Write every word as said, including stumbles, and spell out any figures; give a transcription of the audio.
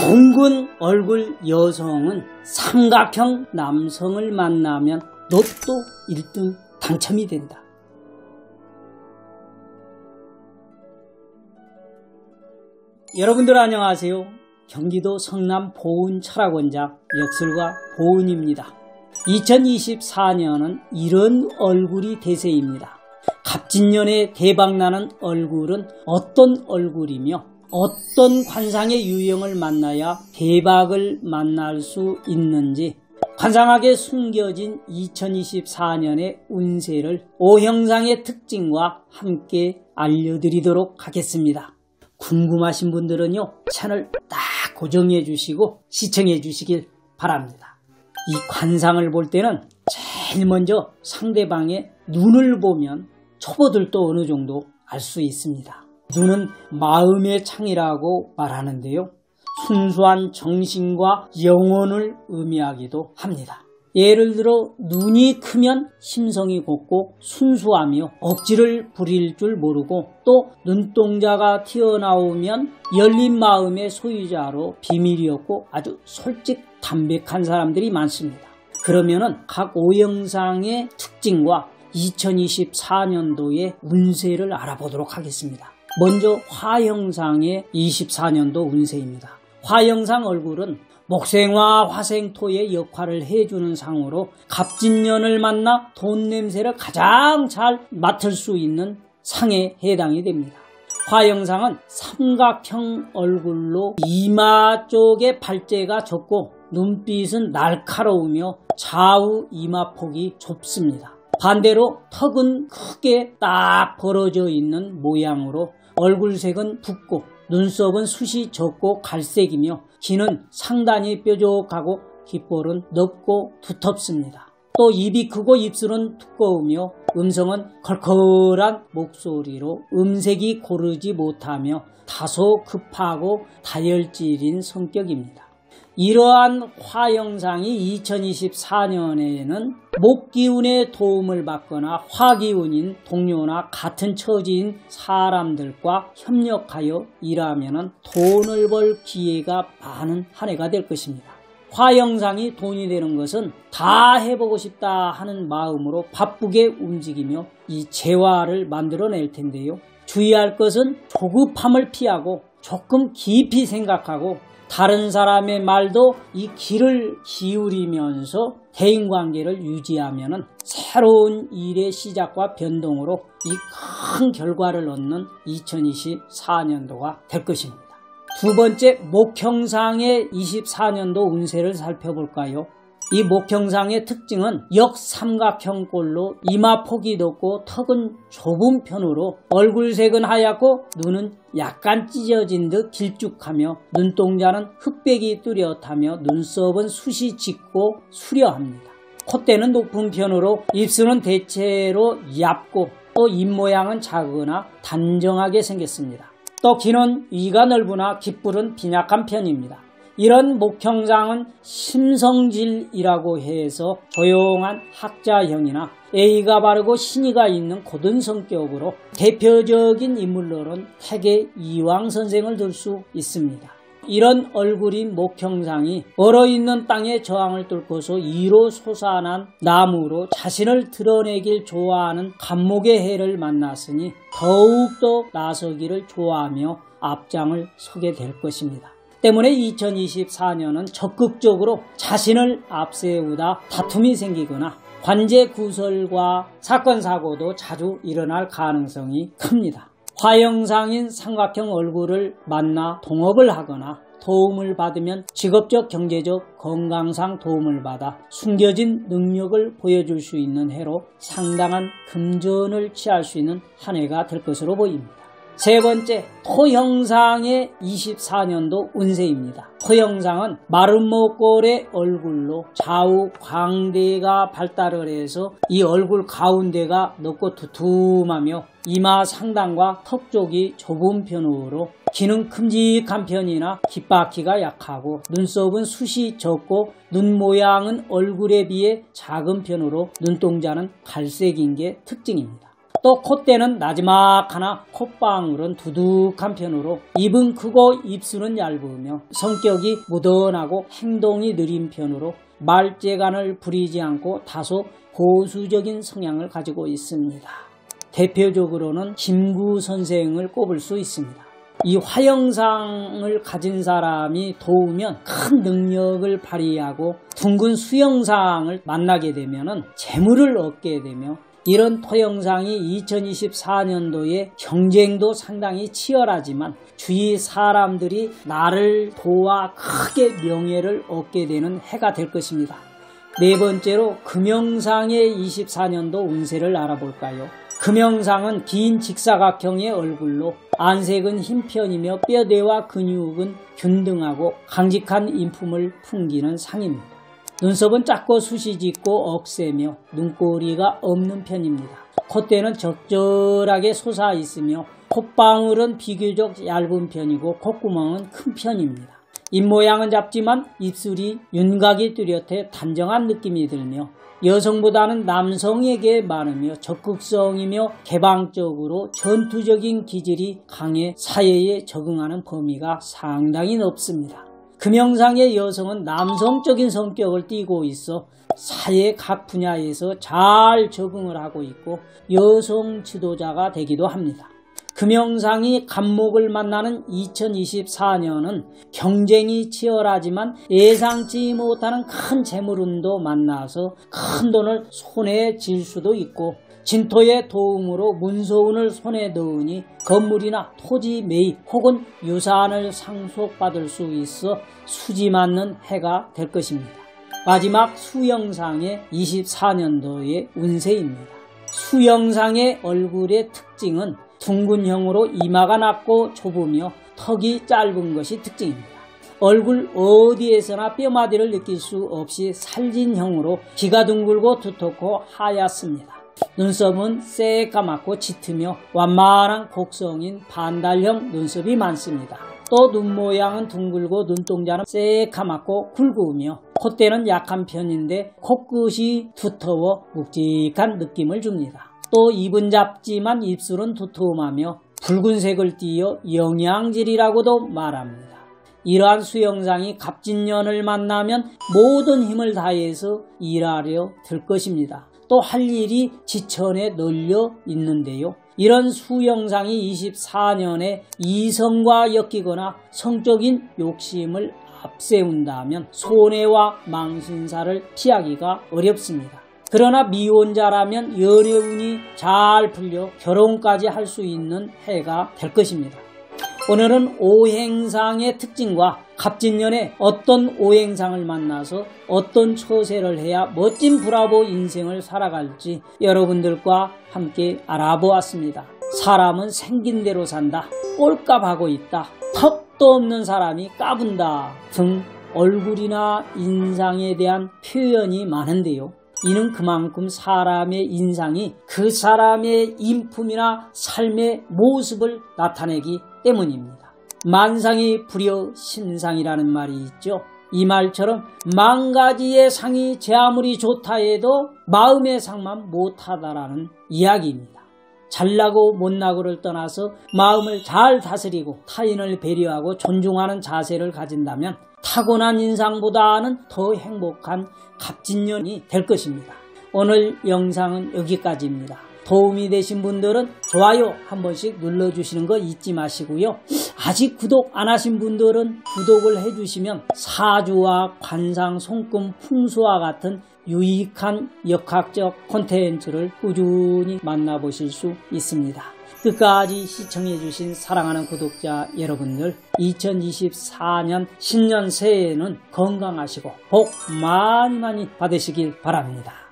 둥근 얼굴 여성은 삼각형 남성을 만나면 로또 일 등 당첨이 된다. 여러분들 안녕하세요. 경기도 성남 보은 철학원장 역술가 보은입니다. 이천이십사 년은 이런 얼굴이 대세입니다. 갑진년에 대박나는 얼굴은 어떤 얼굴이며 어떤 관상의 유형을 만나야 대박을 만날 수 있는지 관상학에 숨겨진 이천이십사 년의 운세를 오형상의 특징과 함께 알려드리도록 하겠습니다. 궁금하신 분들은요, 채널 딱 고정해 주시고 시청해 주시길 바랍니다. 이 관상을 볼 때는 제일 먼저 상대방의 눈을 보면 초보들도 어느 정도 알 수 있습니다. 눈은 마음의 창이라고 말하는데요, 순수한 정신과 영혼을 의미하기도 합니다. 예를 들어 눈이 크면 심성이 곱고 순수하며 억지를 부릴 줄 모르고, 또 눈동자가 튀어나오면 열린 마음의 소유자로 비밀이 없고 아주 솔직 담백한 사람들이 많습니다. 그러면은 각 오형상의 특징과 이천이십사 년도의 운세를 알아보도록 하겠습니다. 먼저 화형상의 이십사 년도 운세입니다. 화형상 얼굴은 목생화 화생토의 역할을 해주는 상으로 갑진년을 만나 돈 냄새를 가장 잘 맡을 수 있는 상에 해당이 됩니다. 화형상은 삼각형 얼굴로 이마 쪽에 발재가 적고 눈빛은 날카로우며 좌우 이마폭이 좁습니다. 반대로 턱은 크게 딱 벌어져 있는 모양으로 얼굴색은 붓고 눈썹은 숱이 적고 갈색이며 귀는 상당히 뾰족하고 귓볼은 넓고 두텁습니다. 또 입이 크고 입술은 두꺼우며 음성은 컬컬한 목소리로 음색이 고르지 못하며 다소 급하고 다혈질인 성격입니다. 이러한 화형상이 이천이십사 년에는 목기운의 도움을 받거나 화기운인 동료나 같은 처지인 사람들과 협력하여 일하면 돈을 벌 기회가 많은 한 해가 될 것입니다. 화형상이 돈이 되는 것은 다 해보고 싶다 하는 마음으로 바쁘게 움직이며 이 재화를 만들어낼 텐데요. 주의할 것은 조급함을 피하고 조금 깊이 생각하고 다른 사람의 말도 이 귀를 기울이면서 대인관계를 유지하면 새로운 일의 시작과 변동으로 이 큰 결과를 얻는 이천이십사 년도가 될 것입니다. 두 번째, 목형상의 이십사 년도 운세를 살펴볼까요? 이 목형상의 특징은 역삼각형꼴로 이마폭이 높고 턱은 좁은 편으로 얼굴색은 하얗고 눈은 약간 찢어진 듯 길쭉하며 눈동자는 흑백이 뚜렷하며 눈썹은 숱이 짙고 수려합니다. 콧대는 높은 편으로 입술은 대체로 얇고 또 입모양은 작거나 단정하게 생겼습니다. 또 귀는 위가 넓으나 귓불은 빈약한 편입니다. 이런 목형상은 심성질이라고 해서 조용한 학자형이나 예의가 바르고 신의가 있는 고든 성격으로 대표적인 인물로는 태계 이황 선생을 들 수 있습니다. 이런 얼굴인 목형상이 얼어있는 땅에 저항을 뚫고서 이로 솟아난 나무로 자신을 드러내길 좋아하는 간목의 해를 만났으니 더욱더 나서기를 좋아하며 앞장을 서게 될 것입니다. 때문에 이천이십사 년은 적극적으로 자신을 앞세우다 다툼이 생기거나 관제 구설과 사건 사고도 자주 일어날 가능성이 큽니다. 화형상인 삼각형 얼굴을 만나 동업을 하거나 도움을 받으면 직업적, 경제적, 건강상 도움을 받아 숨겨진 능력을 보여줄 수 있는 해로 상당한 금전을 취할 수 있는 한 해가 될 것으로 보입니다. 세 번째, 토형상의 이십사 년도 운세입니다. 토형상은 마른 목골의 얼굴로 좌우 광대가 발달을 해서 이 얼굴 가운데가 넓고 두툼하며 이마 상단과 턱 쪽이 좁은 편으로 귀는 큼직한 편이나 귓바퀴가 약하고 눈썹은 숱이 적고 눈 모양은 얼굴에 비해 작은 편으로 눈동자는 갈색인 게 특징입니다. 또 콧대는 나지막하나 콧방울은 두둑한 편으로 입은 크고 입술은 얇으며 성격이 무던하고 행동이 느린 편으로 말재간을 부리지 않고 다소 보수적인 성향을 가지고 있습니다. 대표적으로는 김구 선생을 꼽을 수 있습니다. 이 화형상을 가진 사람이 도우면 큰 능력을 발휘하고 둥근 수형상을 만나게 되면 재물을 얻게 되며 이런 토형상이 이천이십사 년도에 경쟁도 상당히 치열하지만 주위 사람들이 나를 도와 크게 명예를 얻게 되는 해가 될 것입니다. 네 번째로 금형상의 이십사 년도 운세를 알아볼까요? 금형상은 긴 직사각형의 얼굴로 안색은 흰 편이며 뼈대와 근육은 균등하고 강직한 인품을 풍기는 상입니다. 눈썹은 작고 숱이 짙고 억세며 눈꼬리가 없는 편입니다. 콧대는 적절하게 솟아 있으며 콧방울은 비교적 얇은 편이고 콧구멍은 큰 편입니다. 입모양은 작지만 입술이 윤곽이 뚜렷해 단정한 느낌이 들며 여성보다는 남성에게 많으며 적극성이며 개방적으로 전투적인 기질이 강해 사회에 적응하는 범위가 상당히 높습니다. 금형상의 여성은 남성적인 성격을 띠고 있어 사회 각 분야에서 잘 적응을 하고 있고 여성 지도자가 되기도 합니다. 금형상이 간목을 만나는 이천이십사 년은 경쟁이 치열하지만 예상치 못하는 큰 재물운도 만나서 큰 돈을 손에 쥘 수도 있고 진토의 도움으로 문서운을 손에 넣으니 건물이나 토지 매입 혹은 유산을 상속받을 수 있어 수지 맞는 해가 될 것입니다. 마지막 수형상의 이십사 년도의 운세입니다. 수형상의 얼굴의 특징은 둥근형으로 이마가 낮고 좁으며 턱이 짧은 것이 특징입니다. 얼굴 어디에서나 뼈마디를 느낄 수 없이 살진형으로 귀가 둥글고 두텁고 하얗습니다. 눈썹은 새까맣고 짙으며 완만한 곡성인 반달형 눈썹이 많습니다. 또 눈 모양은 둥글고 눈동자는 새까맣고 굵으며 콧대는 약한 편인데 코끝이 두터워 묵직한 느낌을 줍니다. 또 입은 작지만 입술은 두툼하며 붉은색을 띠어 영양질이라고도 말합니다. 이러한 수형상이 갑진년을 만나면 모든 힘을 다해서 일하려 들 것입니다. 또 할 일이 지천에 널려 있는데요. 이런 수형상이 이십사 년에 이성과 엮이거나 성적인 욕심을 앞세운다면 손해와 망신사를 피하기가 어렵습니다. 그러나 미혼자라면 연애운이 잘 풀려 결혼까지 할 수 있는 해가 될 것입니다. 오늘은 오행상의 특징과 갑진년에 어떤 오행상을 만나서 어떤 처세를 해야 멋진 브라보 인생을 살아갈지 여러분들과 함께 알아보았습니다. 사람은 생긴 대로 산다, 꼴값하고 있다, 턱도 없는 사람이 까분다 등 얼굴이나 인상에 대한 표현이 많은데요. 이는 그만큼 사람의 인상이 그 사람의 인품이나 삶의 모습을 나타내기 때문입니다. 만상이 불여 신상이라는 말이 있죠. 이 말처럼 만 가지의 상이 제 아무리 좋다 해도 마음의 상만 못하다라는 이야기입니다. 잘나고 못나고를 떠나서 마음을 잘 다스리고 타인을 배려하고 존중하는 자세를 가진다면 타고난 인상보다는 더 행복한 갑진년이 될 것입니다. 오늘 영상은 여기까지입니다. 도움이 되신 분들은 좋아요 한 번씩 눌러주시는 거 잊지 마시고요. 아직 구독 안 하신 분들은 구독을 해주시면 사주와 관상, 손금, 풍수와 같은 유익한 역학적 콘텐츠를 꾸준히 만나보실 수 있습니다. 끝까지 시청해주신 사랑하는 구독자 여러분들, 이천이십사 년 신년 새해에는 건강하시고 복 많이 많이 받으시길 바랍니다.